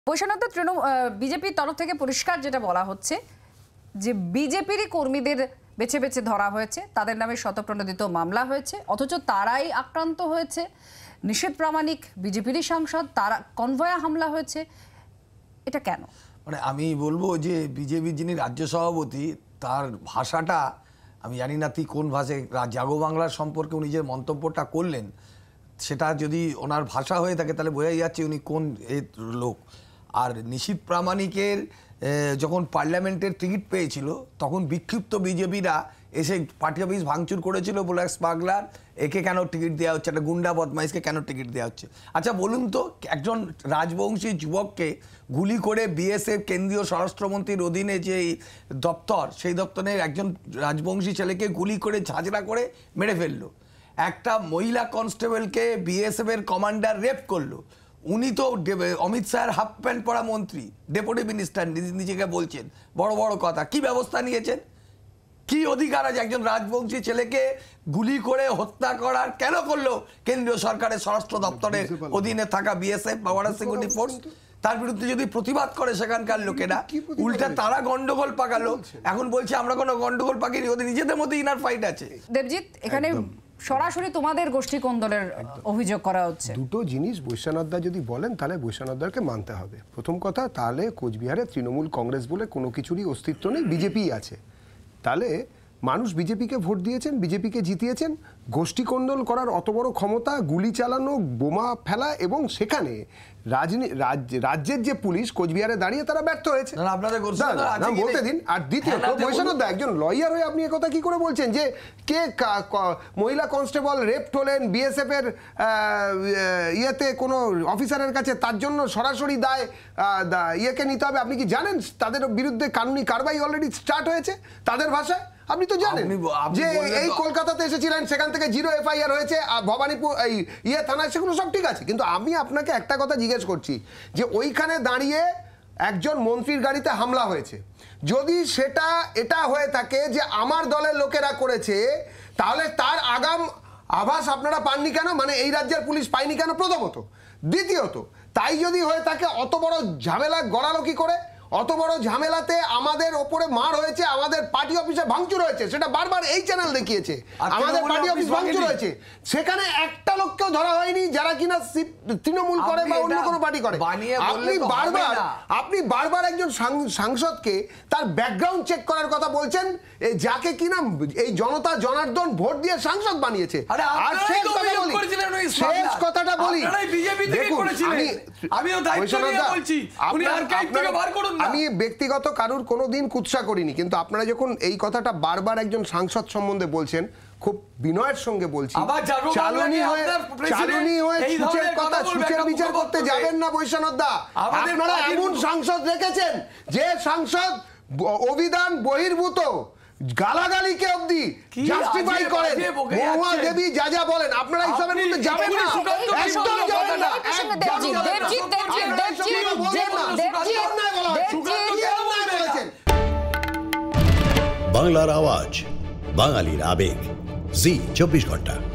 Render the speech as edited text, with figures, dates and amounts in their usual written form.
বৈষম্য বিজেপির তরফ থেকে পরিষ্কার যেটা বলা হচ্ছে যে বিজেপিরই কর্মীদের বেছে বেছে ধরা হয়েছে, তাদের নামে শতপ্রণোদিত মামলা হয়েছে, অথচ তারাই আক্রান্ত হয়েছে। নিষেধ প্রামাণিক বিজেপিরই সাংসদ, তারা কনভয়ে হামলা হয়েছে। এটা কেন? মানে আমি বলবো যে বিজেপির যিনি রাজ্য সভাপতি তার ভাষাটা আমি জানি না তুই কোন ভাষায় জাগো বাংলার সম্পর্কে উনি যে মন্তব্যটা করলেন সেটা যদি ওনার ভাষা হয়ে থাকে তাহলে বোঝাই যাচ্ছে উনি কোন লোক। আর নিষিদ্ধ প্রামাণিকের যখন পার্লামেন্টের টিকিট পেয়েছিল তখন বিক্ষিপ্ত বিজেপিরা এসে পার্টি অফিস ভাঙচুর করেছিল বলে স্মাগলার একে কেন টিকিট দেওয়া হচ্ছে, একটা গুন্ডা বদমাইশকে কেন টিকিট দেওয়া হচ্ছে। আচ্ছা বলুন তো, একজন রাজবংশী যুবককে গুলি করে বিএসএফ কেন্দ্রীয় স্বরাষ্ট্রমন্ত্রীর অধীনে যে দপ্তর সেই দপ্তরের একজন রাজবংশী ছেলেকে গুলি করে ঝাঁঝরা করে মেরে ফেললো। একটা মহিলা কনস্টেবলকে বিএসএফ এর কমান্ডার রেপ করলো। উনি তো অমিত শাহের হাফ প্যান্ট পরা মন্ত্রী, ডেপুটি মিনিস্টার নিজেকে বলছেন, বড় বড় কথা। কি ব্যবস্থা নিয়েছেন? কি অধিকার আছে একজন রাজবংশী ছেলেকে গুলি করে হত্যা করার? কেন করলো কেন্দ্রীয় সরকারের স্বরাষ্ট্র দপ্তরের অধীনে থাকা বিএসএফ বা বর্ডার সিকিউরিটি ফোর্স? তার বিরুদ্ধে যদি প্রতিবাদ করে সেখানকার লোকেরা, উল্টা তারা গন্ডগোল পাকালো। এখন বলছে আমরা কোনো গন্ডগোল পাকিনি, ওদের নিজেদের মধ্যে ইনার ফাইট আছে। দেবজিৎ, এখানে সরাসরি তোমাদের গোষ্ঠী কোন্দলের অভিযোগ করা হচ্ছে। দুটো জিনিস বৈশ্বনাথদা যদি বলেন তাহলে বৈশ্বনাথদাকে মানতে হবে। প্রথম কথা, তাহলে কোচবিহারে তৃণমূল কংগ্রেস বলে কোনো কিছুরই অস্তিত্ব নেই, বিজেপি আছে। তাহলে মানুষ বিজেপিকে ভোট দিয়েছেন, বিজেপিকে জিতিয়েছেন। গোষ্ঠী কোন্দল করার অত বড় ক্ষমতা, গুলি চালানো, বোমা ফেলা, এবং সেখানে রাজ্যের যে পুলিশ কোচবিহারে দাঁড়িয়ে তারা ব্যর্থ হয়েছে। বলতে দিন। আর দ্বিতীয়ত, বৈশ্বনাথদা একজন লয়ার হয়ে আপনি একথা কি করে বলছেন যে কে মহিলা কনস্টেবল রেপ্ট হলেন বিএসএফ এর ইয়েতে কোনো অফিসারের কাছে, তার জন্য সরাসরি দায় ইয়েকে নিতে হবে? আপনি কি জানেন তাদের বিরুদ্ধে কানুনি কারবাই অলরেডি স্টার্ট হয়েছে? তাদের ভাষায় আপনি তো জানেন যে এই কলকাতাতে এসেছিলেন, সেখান থেকে 0 এফআইআর হয়েছে, ভবানীপুর এই থানায়, সেগুলো সব ঠিক আছে। কিন্তু আমি আপনাকে একটা কথা জিজ্ঞেস করছি যে ওইখানে দাঁড়িয়ে একজন মন্ত্রীর গাড়িতে হামলা হয়েছে, যদি সেটা এটা হয়ে থাকে যে আমার দলের লোকেরা করেছে, তাহলে তার আগাম আভাস আপনারা পাননি কেন? মানে এই রাজ্যের পুলিশ পায়নি কেন? প্রথমত। দ্বিতীয়ত, তাই যদি হয়ে থাকে অত বড় ঝামেলা গড়ালো কি করে? অত বড় ঝামেলাতে আমাদের ওপরে মার হয়েছে, আমাদের পার্টি অফিসে ভাঙচুর হয়েছে, সেটা বারবার এই চ্যানেল দেখিয়েছে। আমাদের পার্টি অফিস ভাঙচুর হয়েছে, সেখানে একটা লোককেও ধরা হয়নি যারা কিনা তৃণমূল করে বা অন্য কোনো পার্টি করে। আপনি বারবার একজন সাংসদকে তার ব্যাকগ্রাউন্ড চেক করার কথা বলছেন, যাকে কিনা এই জনতা জনার্দন ভোট দিয়ে সাংসদ বানিয়েছে। আর শেষ কথাটা বলি, আমি ব্যক্তিগত কারুর কোনোদিন কুৎসা করিনি, কিন্তু আপনারা যখন এই কথাটা বারবার একজন সাংসদ সম্বন্ধে বলছেন, খুব বিনয়ের সঙ্গে বলছি, চালুনি হয়ে সুচের কথা সুচের বিচার করতে যাবেন না বৈশ্বনাথদা। আপনারা এমন সাংসদ রেখেছেন যে সাংসদ অভিধান বহির্ভূত গালাগালিকে অবধি জাস্টিফাই করেন, মহুয়া দেবী যা যা বলেন, আপনারা এইসবের মধ্যে যাবেন না, একদম যাবেন না। বাংলার আওয়াজ, বাঙালির আবেগ, জি 24 ঘন্টা।